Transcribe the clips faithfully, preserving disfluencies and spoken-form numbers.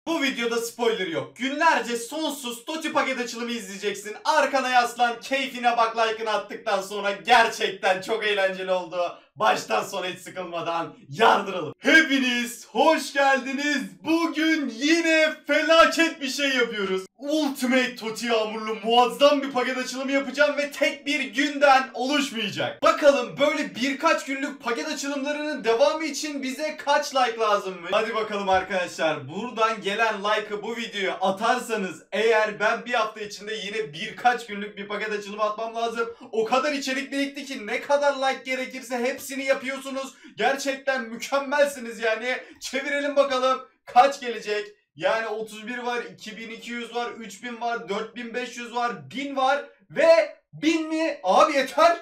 Bu videoda spoiler yok. Günlerce sonsuz Toti paket açılımı izleyeceksin. Arkana yaslan, keyfine bak, like'ını attıktan sonra gerçekten çok eğlenceli oldu. Baştan sona hiç sıkılmadan yardıralım. Hepiniz hoş geldiniz. Bugün yine felaket bir şey yapıyoruz. Ultimate Toti yağmurlu muazzam bir paket açılımı yapacağım ve tek bir günden oluşmayacak. Bakalım böyle birkaç günlük paket açılımlarının devamı için bize kaç like lazım mı? Hadi bakalım arkadaşlar. Buradan gelen like'ı bu videoya atarsanız eğer, ben bir hafta içinde yine birkaç günlük bir paket açılımı atmam lazım. O kadar içerik birikti ki ne kadar like gerekirse hepsini yapıyorsunuz. Gerçekten mükemmelsiniz yani. Çevirelim bakalım kaç gelecek? Yani otuz bir var, iki bin iki yüz var, üç bin var, dört bin beş yüz var, bin var ve bin mi? Abi yeter.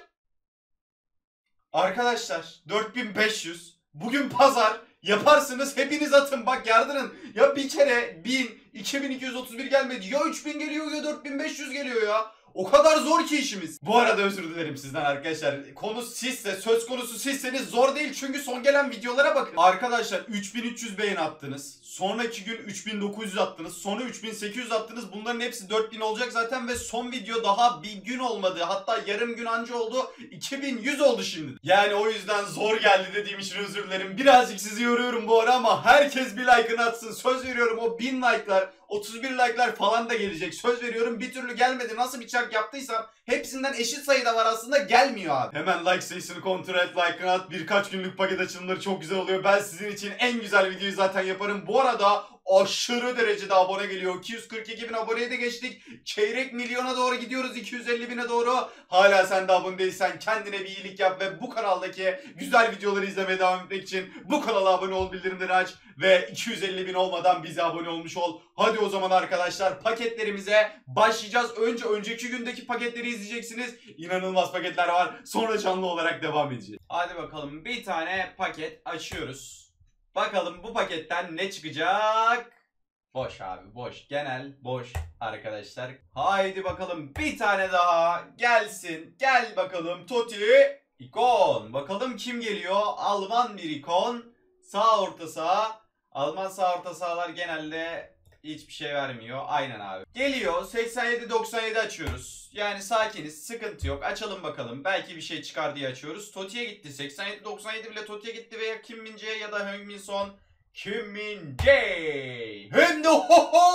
Arkadaşlar dört bin beş yüz. Bugün pazar. Yaparsınız, hepiniz atın bak, yardırın. Ya bir kere bin, iki bin iki yüz otuz bir gelmedi. Ya üç bin geliyor ya dört bin beş yüz geliyor ya. O kadar zor ki işimiz. Bu arada özür dilerim sizden arkadaşlar. Konu sizse, söz konusu sizseniz zor değil. Çünkü son gelen videolara bakın. Arkadaşlar üç bin üç yüz beğeni attınız. Sonraki gün üç bin dokuz yüz attınız. Sonra üç bin sekiz yüz attınız. Bunların hepsi dört bin olacak zaten. Ve son video daha bir gün olmadı. Hatta yarım gün anca oldu. iki bin yüz oldu şimdi. Yani o yüzden zor geldi dediğim için özür dilerim. Birazcık sizi yoruyorum bu ara ama herkes bir like'ını atsın. Söz veriyorum o bin like'lar, otuz bir like'lar falan da gelecek. Söz veriyorum, bir türlü gelmedi. Nasıl bir çark yaptıysam hepsinden eşit sayıda var aslında, gelmiyor abi. Hemen like sayısını kontrol et, like'ını at. Birkaç günlük paket açılımları çok güzel oluyor. Ben sizin için en güzel videoyu zaten yaparım. Bu arada aşırı derecede abone geliyor. iki yüz kırk iki bin aboneye de geçtik. Çeyrek milyona doğru gidiyoruz. iki yüz elli bine doğru. Hala sen de abone değilsen kendine bir iyilik yap ve bu kanaldaki güzel videoları izlemeye devam etmek için bu kanala abone ol, bildirimleri aç ve iki yüz elli bin olmadan bize abone olmuş ol. Hadi o zaman arkadaşlar paketlerimize başlayacağız. Önce önceki gündeki paketleri izleyeceksiniz. İnanılmaz paketler var. Sonra canlı olarak devam edeceğiz. Hadi bakalım, bir tane paket açıyoruz. Bakalım bu paketten ne çıkacak? Boş abi, boş. Genel boş arkadaşlar. Haydi bakalım bir tane daha gelsin. Gel bakalım Toti. İkon. Bakalım kim geliyor? Alman bir ikon. Sağ orta saha. Alman sağ orta sahalar genelde hiçbir şey vermiyor. Aynen abi. Geliyor. seksen yedi doksan yedi açıyoruz. Yani sakiniz. Sıkıntı yok. Açalım bakalım. Belki bir şey çıkar diye açıyoruz. Toti'ye gitti. seksen yedi doksan yedi bile Toti'ye gitti veya Kim Min Jae ya da Heung-min Son. Kim Min Jae. Hem de ho ho.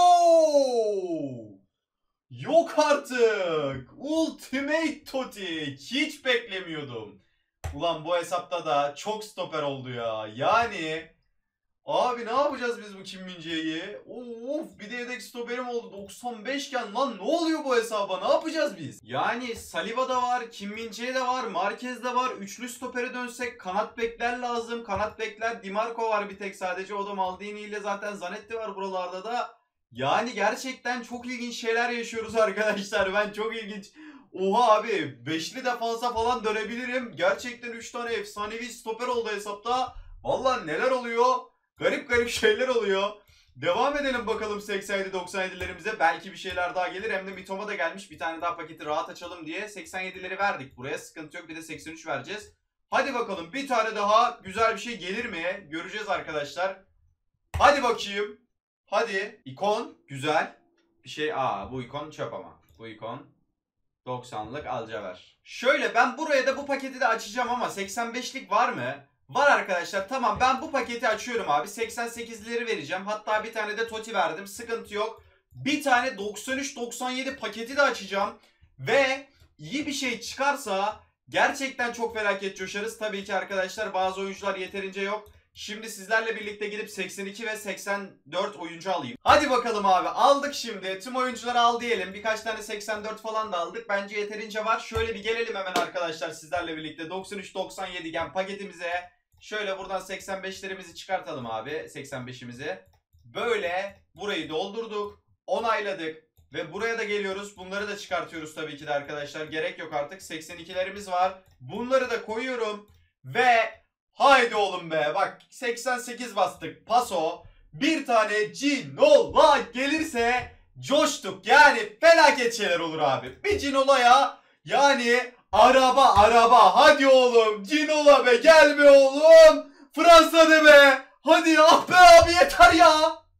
Yok artık. Ultimate Toti. Hiç beklemiyordum. Ulan bu hesapta da çok stoper oldu ya. Yani abi ne yapacağız biz bu Kim Min Jae'yi? Of, bir de yedek stoperim oldu. doksan beş iken lan ne oluyor bu hesaba? Ne yapacağız biz? Yani Saliba da var, Kim Min Jae de var, Marquez de var. Üçlü stopere dönsek kanat bekler lazım. Kanat bekler, Di Marco var bir tek sadece. O da Maldini ile zaten Zanetti var buralarda da. Yani gerçekten çok ilginç şeyler yaşıyoruz arkadaşlar. Ben çok ilginç. Oha abi, beşli defansa falan dönebilirim. Gerçekten üç tane efsanevi stoper oldu hesapta. Vallahi neler oluyor? Garip garip şeyler oluyor. Devam edelim bakalım seksen yedi doksan yedilerimize. Belki bir şeyler daha gelir. Hem de Mitoma da gelmiş. Bir tane daha paketi rahat açalım diye. seksen yedileri verdik buraya. Sıkıntı yok. Bir de seksen üç vereceğiz. Hadi bakalım bir tane daha güzel bir şey gelir mi? Göreceğiz arkadaşlar. Hadi bakayım. Hadi. İkon. Güzel. Bir şey. Aa, bu ikon çöp ama. Bu ikon doksanlık alcaver. Şöyle, ben buraya da bu paketi de açacağım ama seksen beşlik var mı? Var arkadaşlar. Tamam, ben bu paketi açıyorum abi. seksen sekizleri vereceğim. Hatta bir tane de Toti verdim. Sıkıntı yok. Bir tane doksan üç doksan yedi paketi de açacağım. Ve iyi bir şey çıkarsa gerçekten çok felaket coşarız. Tabii ki arkadaşlar bazı oyuncular yeterince yok. Şimdi sizlerle birlikte gidip seksen iki ve seksen dört oyuncu alayım. Hadi bakalım abi, aldık şimdi. Tüm oyuncuları al diyelim. Birkaç tane seksen dört falan da aldık. Bence yeterince var. Şöyle bir gelelim hemen arkadaşlar sizlerle birlikte. doksan üç doksan yedi gen paketimize. Şöyle buradan seksen beşlerimizi çıkartalım abi. seksen beşimizi. Böyle burayı doldurduk. Onayladık. Ve buraya da geliyoruz. Bunları da çıkartıyoruz tabii ki de arkadaşlar. Gerek yok artık. seksen ikilerimiz var. Bunları da koyuyorum. Ve haydi oğlum be. Bak seksen sekiz bastık. Paso. Bir tane Ginola gelirse coştuk. Yani felaket şeyler olur abi. Bir Ginola'ya yani araba araba. Hadi oğlum. Ginola be. Gel be oğlum. Fransa de be. Hadi ah be abi, yeter ya.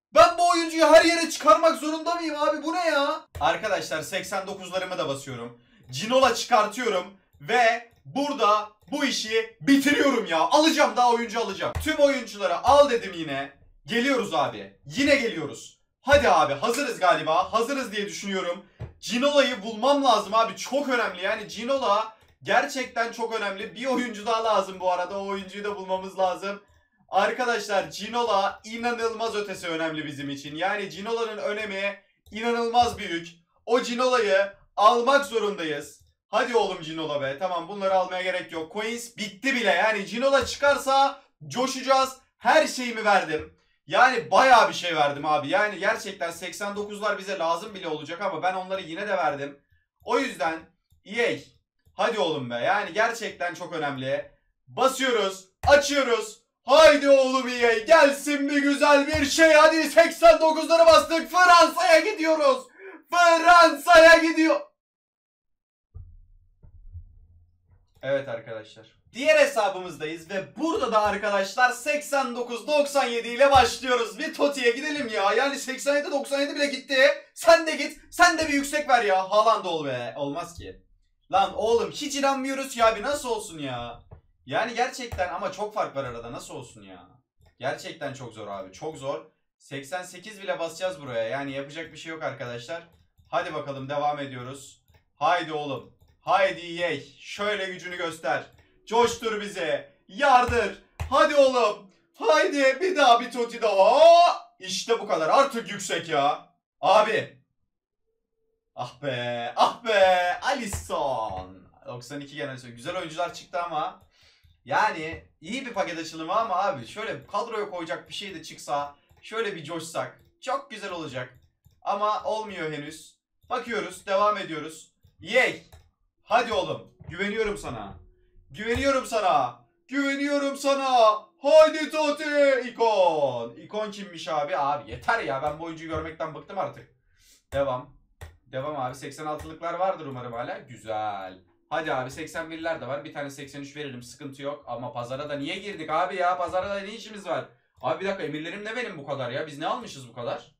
Ben bu oyuncuyu her yere çıkarmak zorunda mıyım abi? Bu ne ya? Arkadaşlar seksen dokuzlarımı da basıyorum. Ginola çıkartıyorum. Ve burada bu işi bitiriyorum ya. Alacağım, daha oyuncu alacağım. Tüm oyuncuları al dedim yine. Geliyoruz abi. Yine geliyoruz. Hadi abi, hazırız galiba. Hazırız diye düşünüyorum. Ginola'yı bulmam lazım abi. Çok önemli yani. Ginola gerçekten çok önemli. Bir oyuncu daha lazım bu arada. O oyuncuyu da bulmamız lazım. Arkadaşlar Ginola inanılmaz ötesi önemli bizim için. Yani Ginola'nın önemi inanılmaz büyük. O Ginola'yı almak zorundayız. Hadi oğlum Ginola be. Tamam, bunları almaya gerek yok. Coins bitti bile. Yani Ginola çıkarsa coşacağız. Her şeyimi verdim. Yani bayağı bir şey verdim abi. Yani gerçekten seksen dokuzlar bize lazım bile olacak ama ben onları yine de verdim. O yüzden E A, hadi oğlum be. Yani gerçekten çok önemli. Basıyoruz. Açıyoruz. Haydi oğlum E A, gelsin bir güzel bir şey. Hadi seksen dokuzları bastık. Fransa'ya gidiyoruz. Fransa'ya gidiyor. Evet arkadaşlar. Diğer hesabımızdayız ve burada da arkadaşlar seksen dokuz doksan yedi ile başlıyoruz. Bir Toti'ye gidelim ya. Yani seksen yedi doksan yedi bile gitti. Sen de git. Sen de bir yüksek ver ya. Haaland ol be. Olmaz ki. Lan oğlum hiç inanmıyoruz ya abi. Nasıl olsun ya? Yani gerçekten ama çok fark var arada. Nasıl olsun ya? Gerçekten çok zor abi. Çok zor. seksen sekiz bile basacağız buraya. Yani yapacak bir şey yok arkadaşlar. Hadi bakalım, devam ediyoruz. Haydi oğlum. Haydi E A. Şöyle gücünü göster. Coştur bize. Yardır. Hadi oğlum. Haydi bir daha bir Toti daha. İşte bu kadar. Artık yüksek ya. Abi. Ah be. Ah be. Alisson. doksan iki genel. Güzel oyuncular çıktı ama. Yani iyi bir paket açılımı ama abi. Şöyle kadroya koyacak bir şey de çıksa. Şöyle bir coşsak. Çok güzel olacak. Ama olmuyor henüz. Bakıyoruz. Devam ediyoruz. E A. Hadi oğlum. Güveniyorum sana. Güveniyorum sana. Güveniyorum sana. Haydi Totti. İkon. İkon kimmiş abi? Abi yeter ya. Ben bu oyuncuyu görmekten bıktım artık. Devam. Devam abi. seksen altılıklar vardır umarım hala. Güzel. Hadi abi, seksen birler de var. Bir tane seksen üç veririm. Sıkıntı yok. Ama pazara da niye girdik abi ya? Pazara da ne işimiz var? Abi bir dakika, emirlerim ne benim bu kadar ya? Biz ne almışız bu kadar?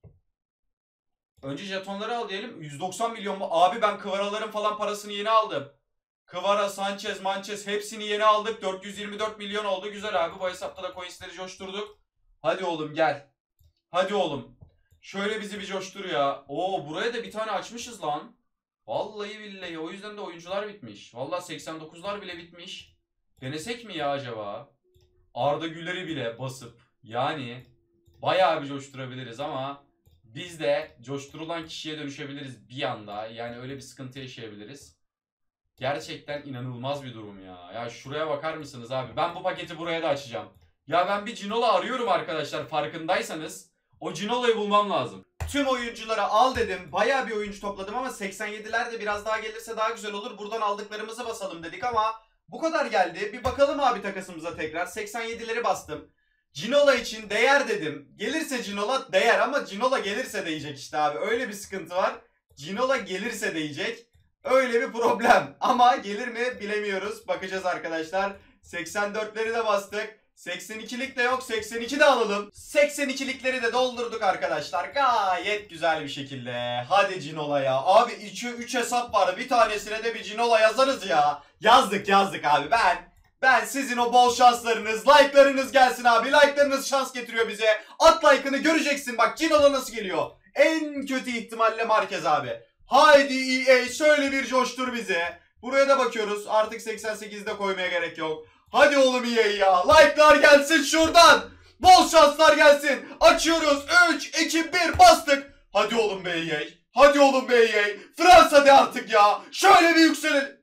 Önce jetonları al diyelim. yüz doksan milyon mu? Abi ben Kıvaraların falan parasını yeni aldım. Kvara, Sanchez, Manches hepsini yeni aldık. dört yüz yirmi dört milyon oldu. Güzel abi. Bu hesapta da coinsleri coşturduk. Hadi oğlum gel. Hadi oğlum. Şöyle bizi bir coştur ya. Oo, buraya da bir tane açmışız lan. Vallahi billahi. O yüzden de oyuncular bitmiş. Vallahi seksen dokuzlar bile bitmiş. Denesek mi ya acaba? Arda Güler'i bile basıp yani bayağı bir coşturabiliriz ama biz de coşturulan kişiye dönüşebiliriz bir anda. Yani öyle bir sıkıntı yaşayabiliriz. Gerçekten inanılmaz bir durum ya. Ya şuraya bakar mısınız abi? Ben bu paketi buraya da açacağım. Ya ben bir Ginola arıyorum arkadaşlar, farkındaysanız. O Ginola'yı bulmam lazım. Tüm oyuncuları al dedim. Bayağı bir oyuncu topladım ama seksen yediler de biraz daha gelirse daha güzel olur. Buradan aldıklarımızı basalım dedik ama bu kadar geldi. Bir bakalım abi takasımıza tekrar. seksen yedileri bastım. Ginola için değer dedim. Gelirse Ginola değer ama Ginola gelirse değecek işte abi. Öyle bir sıkıntı var. Ginola gelirse değecek. Öyle bir problem. Ama gelir mi bilemiyoruz. Bakacağız arkadaşlar. seksen dörtleri de bastık. seksen ikilik de yok. seksen iki de alalım. seksen ikilikleri de doldurduk arkadaşlar. Gayet güzel bir şekilde. Hadi Ginola ya. Abi üç hesap var. Bir tanesine de bir Ginola yazarız ya. Yazdık yazdık abi. Ben ben sizin o bol şanslarınız, like'larınız gelsin abi. Like'larınız şans getiriyor bize. At like'ını göreceksin. Bak Ginola nasıl geliyor. En kötü ihtimalle Marquez abi. Haydi E A, şöyle bir coştur bizi. Buraya da bakıyoruz. Artık seksen sekizde koymaya gerek yok. Hadi oğlum E A ya. Like'lar gelsin şuradan. Bol şanslar gelsin. Açıyoruz. üç, iki, bir bastık. Hadi oğlum be E A. Hadi oğlum be E A. Fransa'da artık ya. Şöyle bir yükselin.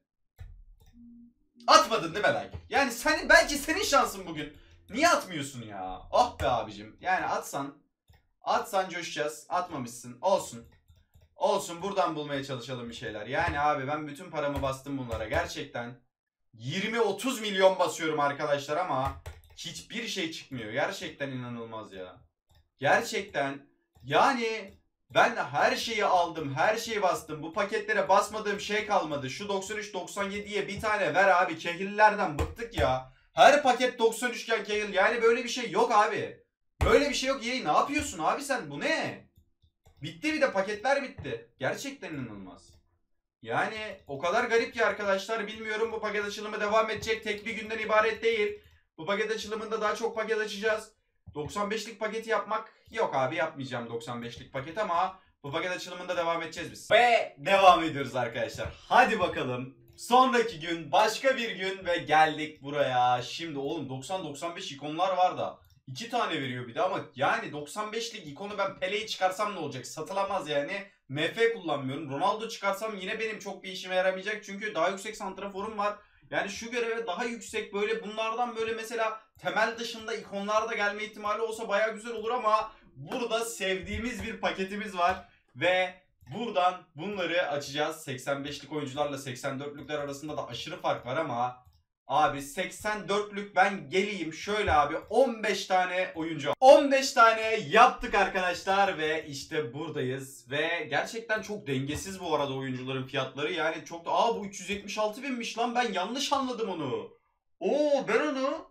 Atmadın değil mi like? Yani sen, belki senin şansın bugün. Niye atmıyorsun ya? Oh be abicim. Yani atsan. Atsan coşacağız. Atmamışsın. Olsun. Olsun, buradan bulmaya çalışalım bir şeyler. Yani abi ben bütün paramı bastım bunlara. Gerçekten yirmi otuz milyon basıyorum arkadaşlar ama hiçbir şey çıkmıyor. Gerçekten inanılmaz ya. Gerçekten yani ben her şeyi aldım. Her şeyi bastım. Bu paketlere basmadığım şey kalmadı. Şu doksan üç doksan yediye bir tane ver abi. Kehillerden bıktık ya. Her paket doksan üçgen kehil. Yani böyle bir şey yok abi. Böyle bir şey yok E A. Ne yapıyorsun abi sen? Bu ne? Bitti, bir de paketler bitti. Gerçekten inanılmaz. Yani o kadar garip ki arkadaşlar, bilmiyorum, bu paket açılımı devam edecek. Tek bir günden ibaret değil. Bu paket açılımında daha çok paket açacağız. doksan beşlik paketi yapmak yok abi, yapmayacağım doksan beşlik paket ama bu paket açılımında devam edeceğiz biz. Ve devam ediyoruz arkadaşlar. Hadi bakalım. Sonraki gün başka bir gün ve geldik buraya. Şimdi oğlum doksan doksan beş ikonlar var da iki tane veriyor bir de ama yani doksan beşlik ikonu ben Pele'yi çıkarsam ne olacak? Satılamaz yani. M F kullanmıyorum. Ronaldo çıkarsam yine benim çok bir işime yaramayacak. Çünkü daha yüksek santraforum var. Yani şu göreve daha yüksek böyle bunlardan böyle mesela temel dışında ikonlar da gelme ihtimali olsa baya güzel olur ama burada sevdiğimiz bir paketimiz var. Ve buradan bunları açacağız. seksen beşlik oyuncularla seksen dörtlükler arasında da aşırı fark var ama abi seksen dörtlük ben geleyim şöyle abi on beş tane oyuncu. on beş tane yaptık arkadaşlar ve işte buradayız. Ve gerçekten çok dengesiz bu arada oyuncuların fiyatları. Yani çok da aa bu üç yüz yetmiş altı binmiş lan, ben yanlış anladım onu. Oo ben onu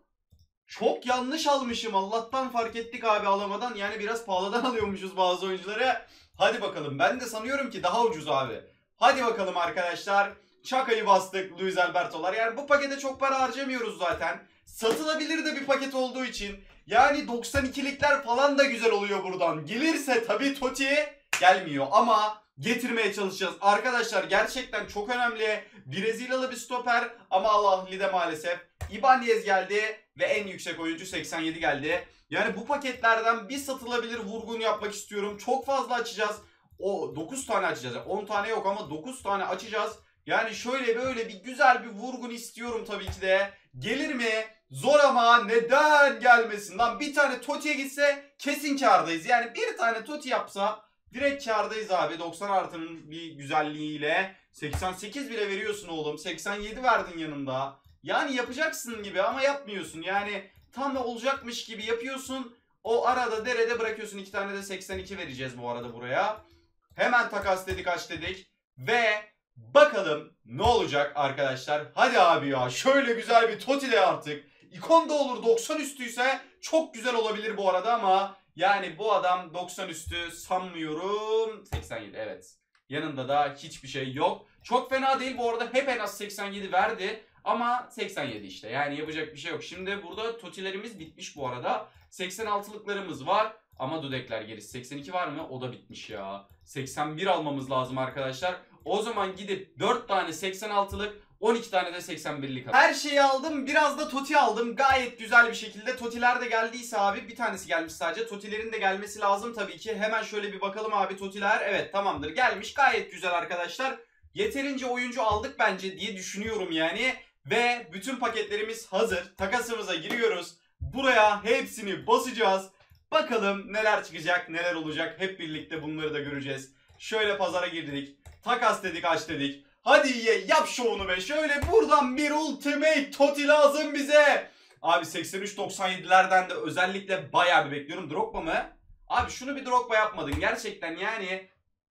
çok yanlış almışım. Allah'tan fark ettik abi alamadan. Yani biraz pahalıdan alıyormuşuz bazı oyuncuları. Hadi bakalım, ben de sanıyorum ki daha ucuz abi. Hadi bakalım arkadaşlar. Çakayı bastık Luis Alberto'lar. Yani bu pakete çok para harcamıyoruz zaten. Satılabilir de bir paket olduğu için. Yani doksan ikilikler falan da güzel oluyor buradan. Gelirse tabii Totti gelmiyor ama getirmeye çalışacağız. Arkadaşlar gerçekten çok önemli. Brezilyalı bir stoper ama Al Ahly'de maalesef. Ibanez geldi ve en yüksek oyuncu seksen yedi geldi. Yani bu paketlerden bir satılabilir vurgun yapmak istiyorum. Çok fazla açacağız. O dokuz tane açacağız. on tane yok ama dokuz tane açacağız. Yani şöyle böyle bir güzel bir vurgun istiyorum tabii ki de. Gelir mi? Zor ama neden gelmesin? Lan bir tane Totti'ye gitse kesin kârdayız. Yani bir tane Totti yapsa direkt kârdayız abi. doksan artının bir güzelliğiyle. seksen sekiz bile veriyorsun oğlum. seksen yedi verdin yanında. Yani yapacaksın gibi ama yapmıyorsun. Yani tam da olacakmış gibi yapıyorsun. O arada derede bırakıyorsun. İki tane de seksen iki vereceğiz bu arada buraya. Hemen takas dedik, aç dedik. Ve bakalım ne olacak arkadaşlar. Hadi abi ya, şöyle güzel bir Totti de artık. İkon da olur, doksan üstüyse çok güzel olabilir bu arada ama yani bu adam doksan üstü sanmıyorum. seksen yedi evet. Yanında da hiçbir şey yok. Çok fena değil bu arada, hep en az seksen yedi verdi. Ama seksen yedi işte, yani yapacak bir şey yok. Şimdi burada Totti'lerimiz bitmiş bu arada. seksen altılıklarımız var. Ama Dudekler gerisi. seksen iki var mı? O da bitmiş ya. seksen bir almamız lazım arkadaşlar. O zaman gidip dört tane seksen altılık, on iki tane de seksen birlik aldım. Her şeyi aldım. Biraz da Totti aldım. Gayet güzel bir şekilde. Totti'ler de geldiyse abi, bir tanesi gelmiş sadece. Totti'lerin de gelmesi lazım tabii ki. Hemen şöyle bir bakalım abi Totti'ler. Evet tamamdır, gelmiş. Gayet güzel arkadaşlar. Yeterince oyuncu aldık bence diye düşünüyorum yani. Ve bütün paketlerimiz hazır. Takasımıza giriyoruz. Buraya hepsini basacağız. Bakalım neler çıkacak, neler olacak. Hep birlikte bunları da göreceğiz. Şöyle pazara girdik. Takas dedik, aç dedik. Hadi ye, yap şovunu be. Şöyle buradan bir Ultimate Totti lazım bize. Abi seksen üç doksan yedilerden de özellikle bayağı bir bekliyorum. Drogba mı? Abi şunu bir Drogba yapmadın. Gerçekten yani.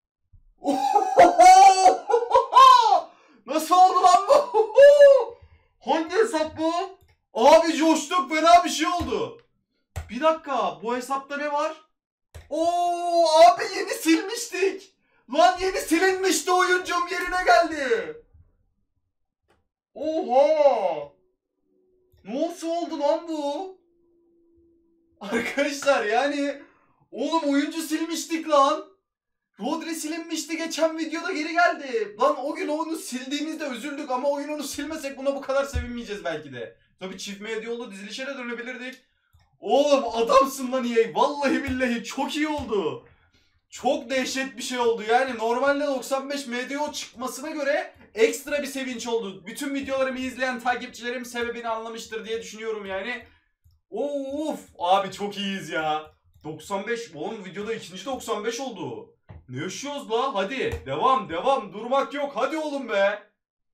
Nasıl oldu lan bu? Hangi hesap bu? Abi coştuk, fena bir şey oldu. Bir dakika, bu hesapta ne var? Oo abi, yeni silmiştik. Lan yeni silinmişti, oyuncum yerine geldi. Oha. Nasıl oldu lan bu? Arkadaşlar yani oğlum oyuncu silmiştik lan. Rodri silinmişti, geçen videoda geri geldi. Lan o gün onu sildiğimizde üzüldük ama oyun onu silmesek buna bu kadar sevinmeyeceğiz belki de. Tabii çift medyolu dizilişe de dönebilirdik. Oğlum adamsın lan E A. Vallahi billahi çok iyi oldu. Çok dehşet bir şey oldu. Yani normalde doksan beş M D O çıkmasına göre ekstra bir sevinç oldu. Bütün videolarımı izleyen takipçilerim sebebini anlamıştır diye düşünüyorum yani. Of abi çok iyiyiz ya. doksan beş, oğlum videoda ikinci doksan beş oldu. Ne yaşıyoruz la? Hadi devam devam, durmak yok. Hadi oğlum be.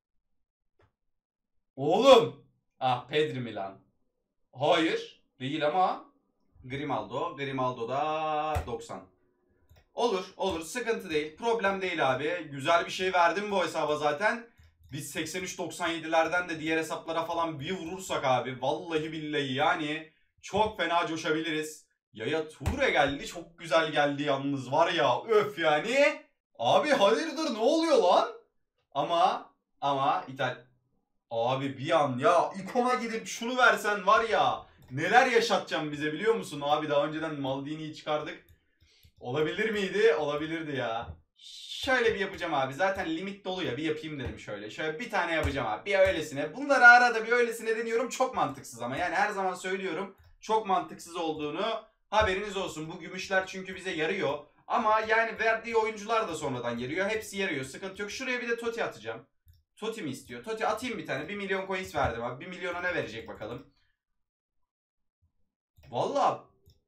Oğlum. Ah Pedri Milan. Hayır. Değil ama Grimaldo. Grimaldo da doksan. Olur olur, sıkıntı değil. Problem değil abi. Güzel bir şey verdim bu hesaba zaten. Biz seksen üç doksan yedilerden de diğer hesaplara falan bir vurursak abi. Vallahi billahi yani çok fena coşabiliriz. Yaya Toure geldi. Çok güzel geldi yalnız var ya. Öf yani. Abi hayırdır ne oluyor lan? Ama ama İtal... Abi bir an ya ikona gidip şunu versen var ya. Neler yaşatacağım bize biliyor musun? Abi daha önceden Maldini'yi çıkardık. Olabilir miydi? Olabilirdi ya. Şöyle bir yapacağım abi. Zaten limit dolu ya. Bir yapayım dedim şöyle. Şöyle bir tane yapacağım abi. Bir öylesine. Bunları arada bir öylesine deniyorum. Çok mantıksız ama. Yani her zaman söylüyorum. Çok mantıksız olduğunu haberiniz olsun. Bu gümüşler çünkü bize yarıyor. Ama yani verdiği oyuncular da sonradan yarıyor. Hepsi yarıyor. Sıkıntı yok. Şuraya bir de Totti atacağım. Totti mi istiyor? Totti atayım bir tane. bir milyon coins verdim abi. bir milyona ne verecek bakalım. Vallahi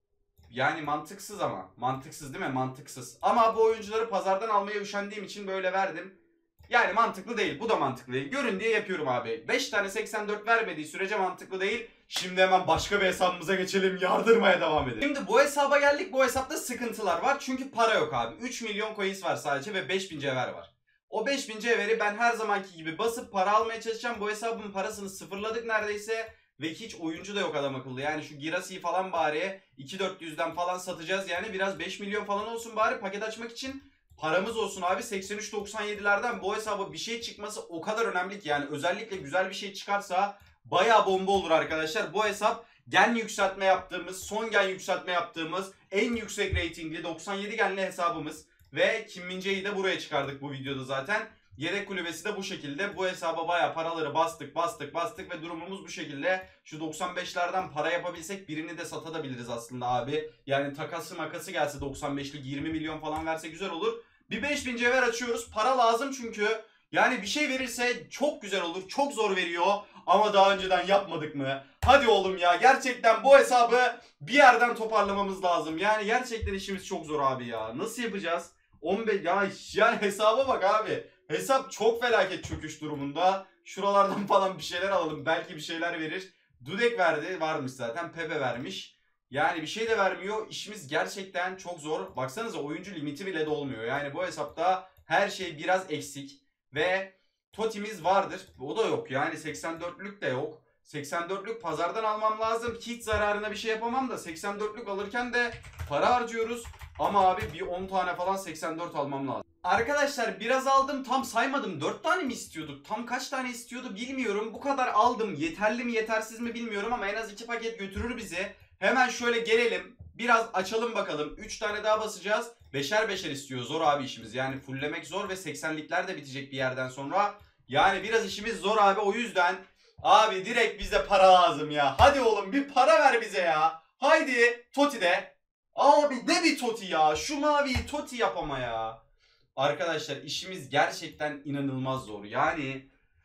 yani mantıksız ama. Mantıksız değil mi? Mantıksız. Ama bu oyuncuları pazardan almaya üşendiğim için böyle verdim. Yani mantıklı değil. Bu da mantıklı değil. Görün diye yapıyorum abi. beş tane seksen dört vermediği sürece mantıklı değil. Şimdi hemen başka bir hesabımıza geçelim. Yardırmaya devam edelim. Şimdi bu hesaba geldik. Bu hesapta sıkıntılar var. Çünkü para yok abi. üç milyon coins var sadece ve beş bin cevher var. O beş bin cevheri ben her zamanki gibi basıp para almaya çalışacağım. Bu hesabın parasını sıfırladık neredeyse. Ve hiç oyuncu da yok adam akıllı. Yani şu Girasi'yi falan bari iki bin dört yüzden falan satacağız. Yani biraz beş milyon falan olsun bari paket açmak için paramız olsun abi. seksen üç doksan yedilerden bu hesaba bir şey çıkması o kadar önemli ki. Yani özellikle güzel bir şey çıkarsa baya bomba olur arkadaşlar. Bu hesap gen yükseltme yaptığımız, son gen yükseltme yaptığımız en yüksek reytingli doksan yedi genli hesabımız. Ve Kim Min-jae'yi de buraya çıkardık bu videoda zaten. Yedek kulübesi de bu şekilde. Bu hesaba bayağı paraları bastık bastık bastık ve durumumuz bu şekilde. Şu doksan beşlerden para yapabilsek birini de satabiliriz aslında abi. Yani takası makası gelse doksan beşlik yirmi milyon falan verse güzel olur. Bir beş bin cevher açıyoruz. Para lazım çünkü. Yani bir şey verirse çok güzel olur. Çok zor veriyor. Ama daha önceden yapmadık mı? Hadi oğlum ya. Gerçekten bu hesabı bir yerden toparlamamız lazım. Yani gerçekten işimiz çok zor abi ya. Nasıl yapacağız? on beş ya yani hesaba bak abi. Hesap çok felaket çöküş durumunda. Şuralardan falan bir şeyler alalım. Belki bir şeyler verir. Dudek verdi. Varmış zaten. Pepe vermiş. Yani bir şey de vermiyor. İşimiz gerçekten çok zor. Baksanıza oyuncu limiti bile dolmuyor. Yani bu hesapta her şey biraz eksik. Ve Totti'miz vardır. O da yok. Yani seksen dörtlük de yok. seksen dörtlük pazardan almam lazım. Hiç zararına bir şey yapamam da seksen dörtlük alırken de para harcıyoruz. Ama abi bir on tane falan seksen dört almam lazım. Arkadaşlar biraz aldım, tam saymadım. dört tane mi istiyorduk? Tam kaç tane istiyordu bilmiyorum. Bu kadar aldım. Yeterli mi yetersiz mi bilmiyorum ama en az iki paket götürür bizi. Hemen şöyle gelelim. Biraz açalım bakalım. üç tane daha basacağız. Beşer beşer istiyor. Zor abi işimiz. Yani fulllemek zor ve seksenlikler de bitecek bir yerden sonra. Yani biraz işimiz zor abi. O yüzden abi direkt bize para lazım ya. Hadi oğlum bir para ver bize ya. Haydi Totti de. Abi ne bir Totti ya. Şu maviyi Totti yapama ya. Arkadaşlar işimiz gerçekten inanılmaz zor. Yani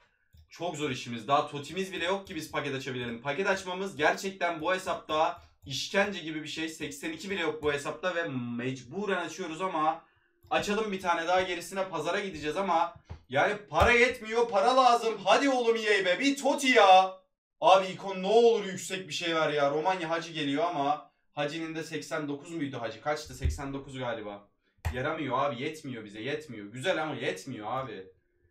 çok zor işimiz. Daha Totti'miz bile yok ki biz paket açabilelim. Paket açmamız gerçekten bu hesapta işkence gibi bir şey. seksen iki bile yok bu hesapta ve mecburen açıyoruz ama açalım bir tane daha, gerisine pazara gideceğiz ama yani para yetmiyor, para lazım. Hadi oğlum E A be, bir Totti ya. Abi ikon ne olur yüksek bir şey ver ya. Romanya Hacı geliyor ama Hacı'nın de seksen dokuz muydu Hacı? Kaçtı? seksen dokuz galiba. Yaramıyor abi, yetmiyor bize, yetmiyor. Güzel ama yetmiyor abi.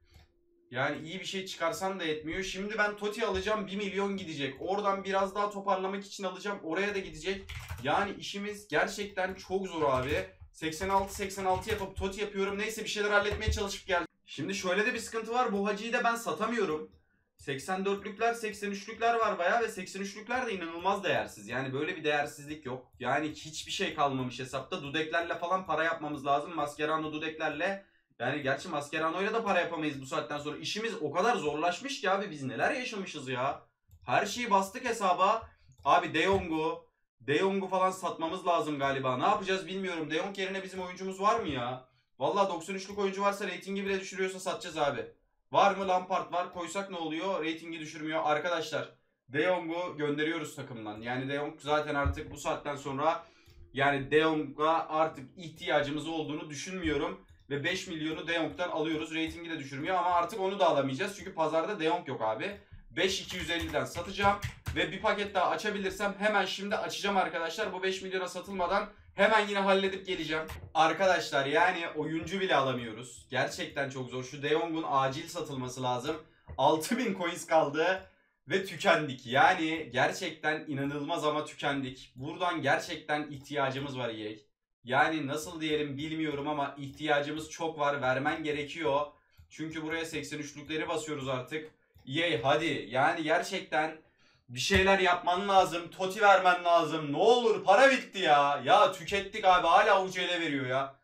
Yani iyi bir şey çıkarsan da yetmiyor. Şimdi ben Totti alacağım, bir milyon gidecek. Oradan biraz daha toparlamak için alacağım. Oraya da gidecek. Yani işimiz gerçekten çok zor abi. seksen altı seksen altı yapıp Totti yapıyorum. Neyse bir şeyler halletmeye çalışıp geldim. Şimdi şöyle de bir sıkıntı var. Bu Hacı'yı da ben satamıyorum. seksen dörtlükler seksen üçlükler var bayağı ve seksen üçlükler de inanılmaz değersiz. Yani böyle bir değersizlik yok. Yani hiçbir şey kalmamış hesapta. Dudeklerle falan para yapmamız lazım. Mascherano dudeklerle. Yani gerçi Mascherano'yla da para yapamayız bu saatten sonra. İşimiz o kadar zorlaşmış ki abi, biz neler yaşamışız ya. Her şeyi bastık hesaba. Abi De Jong'u, De Jong'u falan satmamız lazım galiba. Ne yapacağız bilmiyorum. De Jong yerine bizim oyuncumuz var mı ya? Vallahi doksan üçlük oyuncu varsa reytingi bile düşürüyorsa satacağız abi. Var mı? Lampard var. Koysak ne oluyor? Reytingi düşürmüyor. Arkadaşlar De Jong'u gönderiyoruz takımdan. Yani De Jong zaten artık bu saatten sonra, yani De Jong'a artık ihtiyacımız olduğunu düşünmüyorum. Ve beş milyonu De Jong'dan alıyoruz. Reytingi de düşürmüyor ama artık onu da alamayacağız. Çünkü pazarda De Jong yok abi. beş iki yüz elliden satacağım. Ve bir paket daha açabilirsem hemen şimdi açacağım arkadaşlar. Bu beş milyona satılmadan hemen yine halledip geleceğim. Arkadaşlar yani oyuncu bile alamıyoruz. Gerçekten çok zor. Şu De Jong'un acil satılması lazım. altı bin coins kaldı. ve tükendik. Yani gerçekten inanılmaz ama tükendik. Buradan gerçekten ihtiyacımız var E A. Yani nasıl diyelim bilmiyorum ama ihtiyacımız çok var. Vermen gerekiyor. Çünkü buraya seksen üçlükleri basıyoruz artık. E A hadi yani gerçekten bir şeyler yapman lazım. Toti vermen lazım. Ne olur para bitti ya. Ya tükettik abi, hala U C L veriyor ya.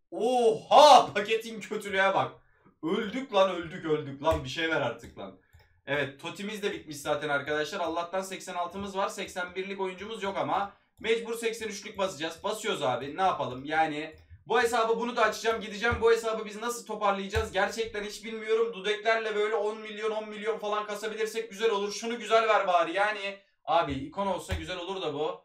Oha, paketin kötülüğe bak. Öldük lan, öldük öldük lan, bir şey ver artık lan. Evet, Toti'miz de bitmiş zaten arkadaşlar. Allah'tan seksen altımız var. seksen birlik oyuncumuz yok ama mecbur seksen üçlük basacağız. Basıyoruz abi, ne yapalım yani. Bu hesabı, bunu da açacağım, gideceğim. Bu hesabı biz nasıl toparlayacağız gerçekten hiç bilmiyorum. Dudeklerle böyle on milyon on milyon falan kasabilirsek güzel olur. Şunu güzel ver bari yani. Abi ikon olsa güzel olur da bu.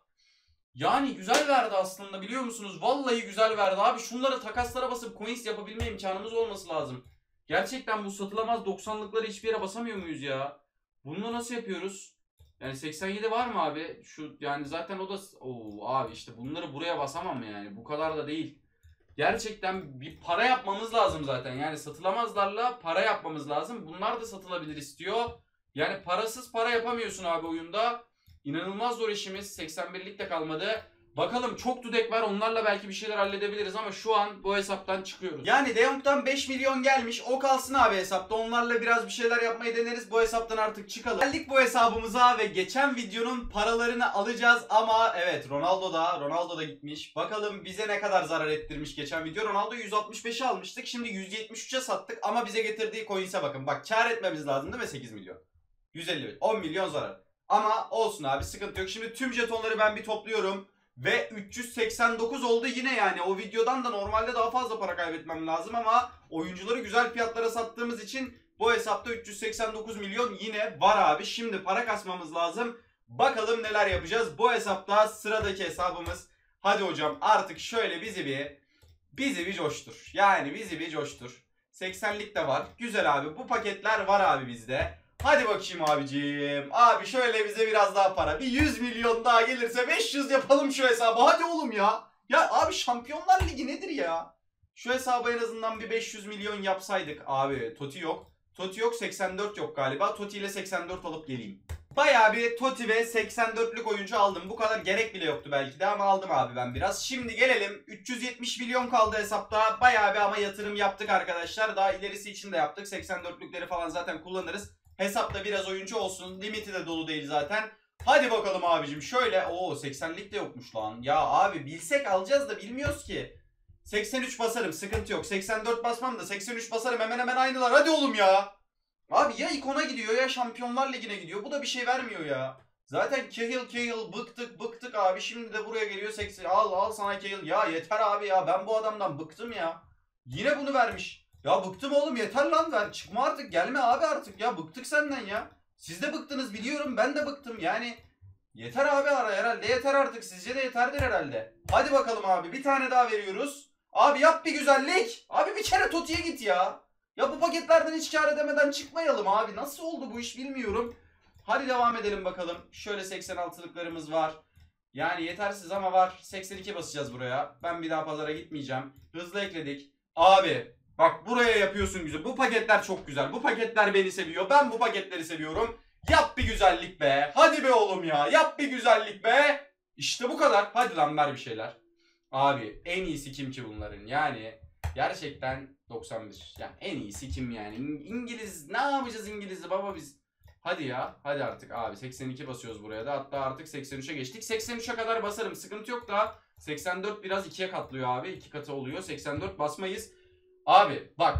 Yani güzel verdi aslında, biliyor musunuz? Vallahi güzel verdi abi. Şunları takaslara basıp coins yapabilme imkanımız olması lazım. Gerçekten bu satılamaz doksanlıkları hiçbir yere basamıyor muyuz ya? Bunu nasıl yapıyoruz? Yani seksen yedi var mı abi? Şu yani zaten o da... Oo abi işte bunları buraya basamam yani. Bu kadar da değil. Gerçekten bir para yapmamız lazım zaten. Yani satılamazlarla para yapmamız lazım. Bunlar da satılabilir istiyor. Yani parasız para yapamıyorsun abi oyunda. İnanılmaz zor işimiz. seksen birlik de kalmadı. Bakalım, çok dudek var. Onlarla belki bir şeyler halledebiliriz ama şu an bu hesaptan çıkıyoruz. Yani De Jong'dan beş milyon gelmiş. O kalsın abi hesapta. Onlarla biraz bir şeyler yapmayı deneriz. Bu hesaptan artık çıkalım. Geldik bu hesabımıza ve geçen videonun paralarını alacağız ama evet, Ronaldo da Ronaldo da gitmiş. Bakalım bize ne kadar zarar ettirmiş geçen video. Ronaldo yüz altmış beşe almıştık. Şimdi yüz yetmiş üçe sattık ama bize getirdiği coins'e bakın. Bak, kar etmemiz lazım değil mi? sekiz milyon. yüz elli beş. on milyon zarar. Ama olsun abi, sıkıntı yok. Şimdi tüm jetonları ben bir topluyorum. Ve üç yüz seksen dokuz oldu yine yani. O videodan da normalde daha fazla para kaybetmem lazım ama oyuncuları güzel fiyatlara sattığımız için bu hesapta üç yüz seksen dokuz milyon yine var abi. Şimdi para kasmamız lazım. Bakalım neler yapacağız. Bu hesapta sıradaki hesabımız. Hadi hocam artık şöyle bizi bir bizi bir coştur. Yani bizi bir coştur. seksenlik de var. Güzel abi. Bu paketler var abi bizde. Hadi bakayım abicim. Abi şöyle bize biraz daha para. Bir yüz milyon daha gelirse beş yüz yapalım şu hesabı. Hadi oğlum ya. Ya abi, Şampiyonlar Ligi nedir ya? Şu hesabı en azından bir beş yüz milyon yapsaydık. Abi Toti yok. Toti yok, seksen dört yok galiba. Toti ile seksen dört alıp geleyim. Bayağı bir Toti ve seksen dörtlük oyuncu aldım. Bu kadar gerek bile yoktu belki de ama aldım abi ben biraz. Şimdi gelelim. üç yüz yetmiş milyon kaldı hesapta. Bayağı bir ama yatırım yaptık arkadaşlar. Daha ilerisi için de yaptık. seksen dörtlükleri falan zaten kullanırız. Hesapta biraz oyuncu olsun. Limiti de dolu değil zaten. Hadi bakalım abicim. Şöyle. Oo, seksenlik de yokmuş lan. Ya abi bilsek alacağız da bilmiyoruz ki. seksen üç basarım. Sıkıntı yok. seksen dört basmam da seksen üç basarım. Hemen hemen aynılar. Hadi oğlum ya. Abi ya ikona gidiyor ya Şampiyonlar Ligi'ne gidiyor. Bu da bir şey vermiyor ya. Zaten Cahill Cahill bıktık bıktık abi. Şimdi de buraya geliyor seksen. Al al sana Cahill. Ya yeter abi ya. Ben bu adamdan bıktım ya. Yine bunu vermiş. Ya bıktım oğlum, yeter lan, ver. Çıkma artık, gelme abi artık ya. Bıktık senden ya. Siz de bıktınız biliyorum, ben de bıktım yani. Yeter abi, ara herhalde yeter artık. Sizce de yeterdir herhalde. Hadi bakalım abi, bir tane daha veriyoruz. Abi yap bir güzellik. Abi bir kere Toti'ye git ya. Ya bu paketlerden hiç kar edemeden çıkmayalım abi. Nasıl oldu bu iş bilmiyorum. Hadi devam edelim bakalım. Şöyle seksen altılıklarımız var. Yani yetersiz ama var. seksen iki basacağız buraya. Ben bir daha pazara gitmeyeceğim. Hızlı ekledik. Abi bak, buraya yapıyorsun güzel. Bu paketler çok güzel. Bu paketler beni seviyor. Ben bu paketleri seviyorum. Yap bir güzellik be. Hadi be oğlum ya. Yap bir güzellik be. İşte bu kadar. Hadi lan, ver bir şeyler. Abi en iyisi kim ki bunların? Yani gerçekten doksan bir. Yani en iyisi kim yani? İngiliz. Ne yapacağız İngiliz'i baba biz? Hadi ya. Hadi artık abi. seksen iki basıyoruz buraya da. Hatta artık seksen üçe geçtik. seksen üçe kadar basarım. Sıkıntı yok da. seksen dört biraz ikiye katlıyor abi. iki katı oluyor. seksen dört basmayız. Abi bak.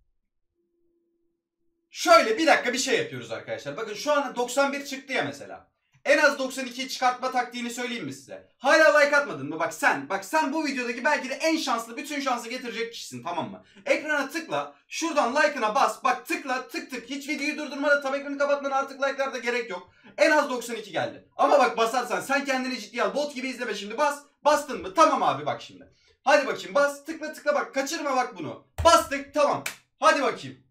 Şöyle bir dakika bir şey yapıyoruz arkadaşlar. Bakın şu an doksan bir çıktı ya mesela. En az doksan ikiyi çıkartma taktiğini söyleyeyim mi size? Hala like atmadın mı? Bak sen, bak sen bu videodaki belki de en şanslı, bütün şansı getirecek kişisin, tamam mı? Ekrana tıkla, şuradan like'ına bas, bak tıkla, tık tık, hiç videoyu durdurmada, tabi ekranı kapatmana, artık like'larda gerek yok. En az doksan iki geldi. Ama bak, basarsan sen kendini ciddiye al, bot gibi izleme şimdi, bas, bastın mı? Tamam abi, bak şimdi. Hadi bakayım, bas, tıkla tıkla, bak kaçırma bak bunu. Bastık, tamam. Hadi bakayım.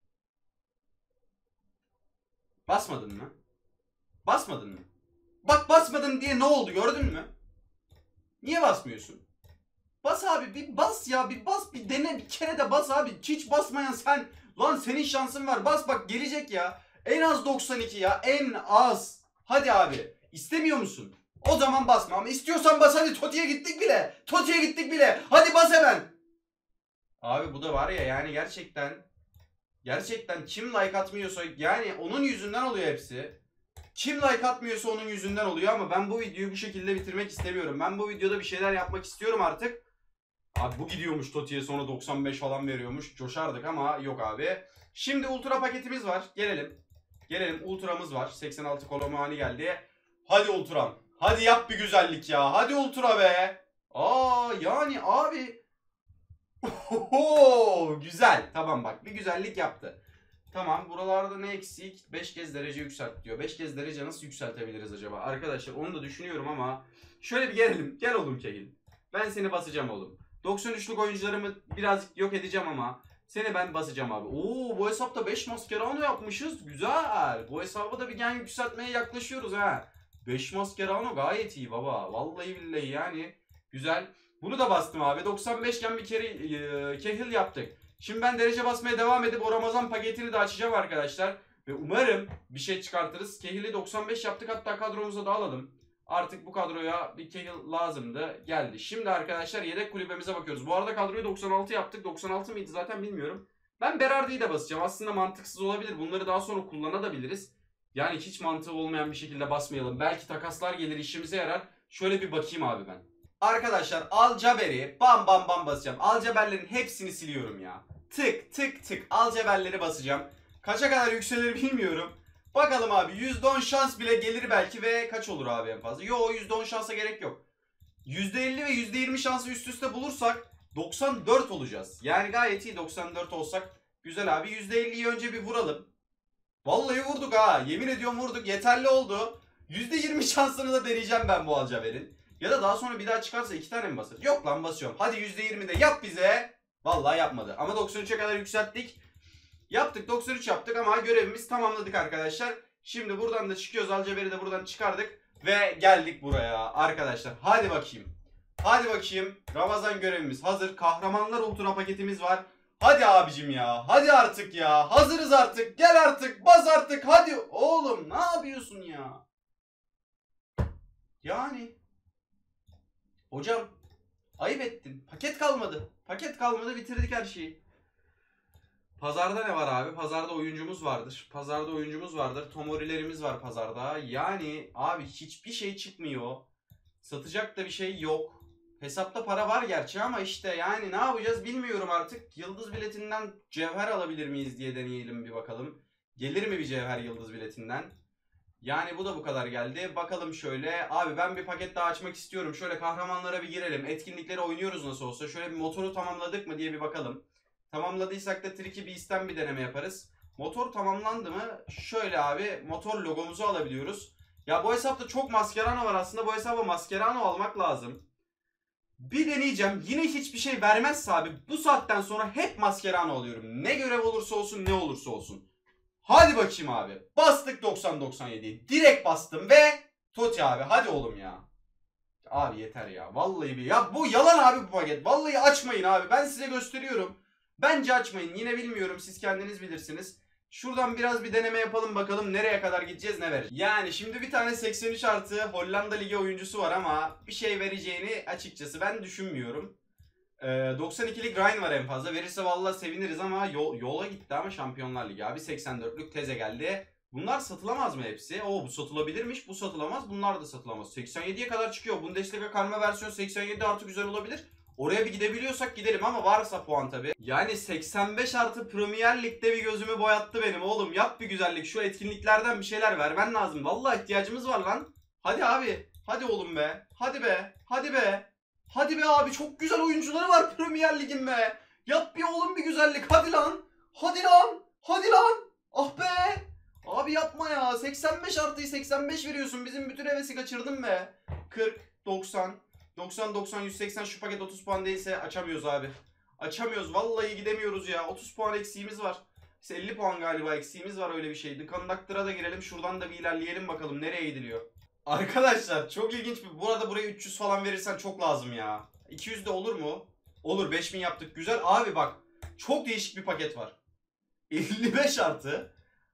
Basmadın mı? Basmadın mı? Bak basmadın diye ne oldu, gördün mü? Niye basmıyorsun? Bas abi, bir bas ya, bir bas, bir dene, bir kere de bas abi. Hiç basmayan sen. Lan senin şansın var, bas bak, gelecek ya. En az doksan iki ya. En az. Hadi abi. İstemiyor musun? O zaman basma. Ama istiyorsan bas hadi. Toti'ye gittik bile. Toti'ye gittik bile. Hadi bas hemen. Abi bu da var ya yani gerçekten. Gerçekten kim like atmıyorsa yani onun yüzünden oluyor hepsi. Kim like atmıyorsa onun yüzünden oluyor ama ben bu videoyu bu şekilde bitirmek istemiyorum. Ben bu videoda bir şeyler yapmak istiyorum artık. Abi bu gidiyormuş Toti'ye sonra doksan beş falan veriyormuş. Coşardık ama yok abi. Şimdi ultra paketimiz var. Gelelim. Gelelim ultramız var. seksen altı kolomani geldi. Hadi ultram. Hadi yap bir güzellik ya. Hadi ultra be. Aa yani abi. Oho, güzel. Tamam bak bir güzellik yaptı. Tamam buralarda ne eksik? beş kez derece yükselt diyor. beş kez derece nasıl yükseltebiliriz acaba? Arkadaşlar onu da düşünüyorum ama şöyle bir gelelim. Gel oğlum Kehil. Ben seni basacağım oğlum. doksan üçlük oyuncularımı birazcık yok edeceğim ama seni ben basacağım abi. Oo bu hesapta beş Mascherano yapmışız. Güzel. Bu hesabı da bir gen yükseltmeye yaklaşıyoruz ha. beş Mascherano gayet iyi baba. Vallahi billahi yani güzel. Bunu da bastım abi. doksan beş gen bir kere e, Kehil yaptık. Şimdi ben derece basmaya devam edip o Ramazan paketini de açacağım arkadaşlar. Ve umarım bir şey çıkartırız. Kehil'i doksan beş yaptık, hatta kadromuza da alalım. Artık bu kadroya bir Kehil lazımdı. Geldi. Şimdi arkadaşlar yedek kulübemize bakıyoruz. Bu arada kadroyu doksan altı yaptık. doksan altı mıydı zaten bilmiyorum. Ben Berardi'yi de basacağım. Aslında mantıksız olabilir. Bunları daha sonra kullanabiliriz. Yani hiç mantığı olmayan bir şekilde basmayalım. Belki takaslar gelir, işimize yarar. Şöyle bir bakayım abi ben. Arkadaşlar Alcaber'i bam bam bam basacağım. Alcaber'lerin hepsini siliyorum ya. Tık tık tık Alcaber'leri basacağım. Kaça kadar yükselir bilmiyorum. Bakalım abi yüzde on şans bile gelir belki ve kaç olur abi en fazla? Yo yüzde on şansa gerek yok. yüzde elli ve yüzde yirmi şansı üst üste bulursak doksan dört olacağız. Yani gayet iyi doksan dört olsak güzel abi. yüzde elliyi önce bir vuralım. Vallahi vurduk ha. Yemin ediyorum vurduk. Yeterli oldu. yüzde yirmi şansını da deneyeceğim ben bu Alcaber'in. Ya da daha sonra bir daha çıkarsa iki tane mi basarız? Yok lan basıyorum. Hadi yüzde yirmi de yap bize. Vallahi yapmadı. Ama doksan üçe kadar yükselttik. Yaptık doksan üç yaptık ama görevimizi tamamladık arkadaşlar. Şimdi buradan da çıkıyoruz. Alcaber'i de buradan çıkardık. Ve geldik buraya arkadaşlar. Hadi bakayım. Hadi bakayım. Ramazan görevimiz hazır. Kahramanlar ultra paketimiz var. Hadi abicim ya. Hadi artık ya. Hazırız artık. Gel artık. Bas artık. Hadi. Oğlum ne yapıyorsun ya? Yani. Hocam. Ayıp ettin. Paket kalmadı. Paket kalmadı. Bitirdik her şeyi. Pazarda ne var abi? Pazarda oyuncumuz vardır. Pazarda oyuncumuz vardır. Tomorilerimiz var pazarda. Yani abi hiçbir şey çıkmıyor. Satacak da bir şey yok. Hesapta para var gerçi ama işte yani ne yapacağız bilmiyorum artık. Yıldız biletinden cevher alabilir miyiz diye deneyelim bir bakalım. Gelir mi bir cevher yıldız biletinden? Yani bu da bu kadar geldi. Bakalım şöyle. Abi ben bir paket daha açmak istiyorum. Şöyle kahramanlara bir girelim. Etkinlikleri oynuyoruz nasıl olsa. Şöyle bir motoru tamamladık mı diye bir bakalım. Tamamladıysak da Tricky Beast'ten bir deneme yaparız. Motor tamamlandı mı? Şöyle abi motor logomuzu alabiliyoruz. Ya bu hesapta çok Mascherano var aslında. Bu hesaba Mascherano almak lazım. Bir deneyeceğim. Yine hiçbir şey vermezse abi bu saatten sonra hep Mascherano alıyorum. Ne görev olursa olsun ne olursa olsun. Hadi bakayım abi. Bastık doksan doksan yediyi. Direkt bastım ve Toti abi hadi oğlum ya. Abi yeter ya. Vallahi bir. Ya bu yalan abi bu paket. Vallahi açmayın abi. Ben size gösteriyorum. Bence açmayın. Yine bilmiyorum. Siz kendiniz bilirsiniz. Şuradan biraz bir deneme yapalım bakalım nereye kadar gideceğiz ne verecek. Yani şimdi bir tane seksen üç artı Hollanda Ligi oyuncusu var ama bir şey vereceğini açıkçası ben düşünmüyorum. Ee, doksan ikilik Ryan var en fazla. Verirse vallahi seviniriz ama yol, yola gitti ama Şampiyonlar Ligi abi. seksen dörtlük Teze geldi. Bunlar satılamaz mı hepsi? Oo bu satılabilirmiş. Bu satılamaz. Bunlar da satılamaz. seksen yediye kadar çıkıyor. Bundesliga karma versiyon seksen yedi artı güzel olabilir. Oraya bir gidebiliyorsak gidelim ama varsa puan tabi. Yani seksen beş artı Premier Lig'de bir gözümü boyattı benim oğlum. Yap bir güzellik. Şu etkinliklerden bir şeyler vermen lazım. Vallahi ihtiyacımız var lan. Hadi abi. Hadi oğlum be. Hadi be. Hadi be. Hadi be abi. Çok güzel oyuncuları var Premier Lig'in be. Yap bir oğlum bir güzellik. Hadi lan. Hadi lan. Hadi lan. Ah be. Abi yapma ya. seksen beş artıyı seksen beş veriyorsun. Bizim bütün hevesi kaçırdın be. kırk, doksan. doksan, doksan, yüz seksen şu paket otuz puan değilse açamıyoruz abi. Açamıyoruz. Vallahi gidemiyoruz ya. otuz puan eksiğimiz var. İşte elli puan galiba eksiğimiz var öyle bir şeydi. Conductor'a da girelim. Şuradan da bir ilerleyelim bakalım nereye gidiliyor. Arkadaşlar çok ilginç bir. Bu arada buraya üç yüz falan verirsen çok lazım ya. iki yüz de olur mu? Olur. beş bin yaptık. Güzel. Abi bak. Çok değişik bir paket var. elli beş artı.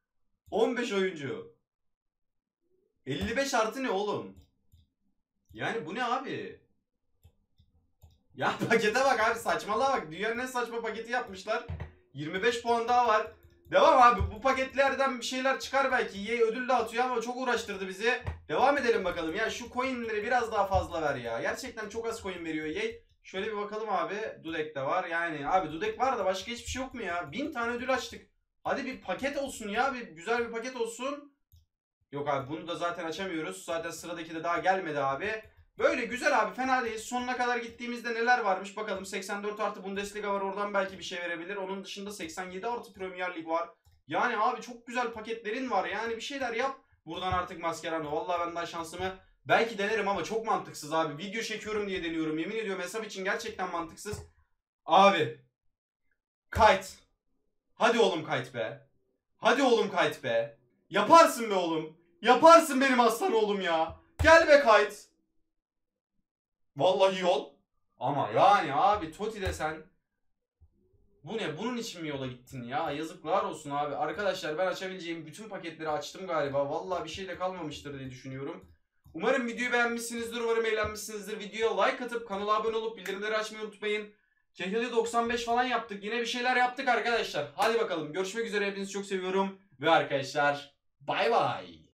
on beş oyuncu. elli beş artı ne oğlum? Yani bu ne abi? Ya pakete bak abi, saçmalığa bak. Dünyanın en saçma paketi yapmışlar. yirmi beş puan daha var. Devam abi, bu paketlerden bir şeyler çıkar belki. E A ödül dağıtıyor ama çok uğraştırdı bizi. Devam edelim bakalım. Ya şu coinleri biraz daha fazla ver ya. Gerçekten çok az coin veriyor E A. Şöyle bir bakalım abi. Dudek de var. Yani abi Dudek var da başka hiçbir şey yok mu ya? bin tane ödül açtık. Hadi bir paket olsun ya. Bir güzel bir paket olsun. Yok abi, bunu da zaten açamıyoruz. Zaten sıradaki de daha gelmedi abi. Böyle güzel abi, fena değil. Sonuna kadar gittiğimizde neler varmış bakalım. seksen dört artı Bundesliga var, oradan belki bir şey verebilir. Onun dışında seksen yedi artı Premier Lig var. Yani abi çok güzel paketlerin var. Yani bir şeyler yap. Buradan artık Mascherano. Vallahi ben daha şansımı belki denerim ama çok mantıksız abi. Video çekiyorum diye deniyorum. Yemin ediyorum hesap için gerçekten mantıksız. Abi. Kite. Hadi oğlum Kite be. Hadi oğlum Kite be. Yaparsın be oğlum. Yaparsın benim aslan oğlum ya. Gel be Kite. Vallahi yol. Ama yani abi Totti desen. Bu ne? Bunun için mi yola gittin ya? Yazıklar olsun abi. Arkadaşlar ben açabileceğim bütün paketleri açtım galiba. Vallahi bir şey de kalmamıştır diye düşünüyorum. Umarım videoyu beğenmişsinizdir. Umarım eğlenmişsinizdir. Videoya like atıp kanala abone olup bildirimleri açmayı unutmayın. K K D doksan beş falan yaptık. Yine bir şeyler yaptık arkadaşlar. Hadi bakalım. Görüşmek üzere. Hepinizi çok seviyorum. Ve arkadaşlar bay bay.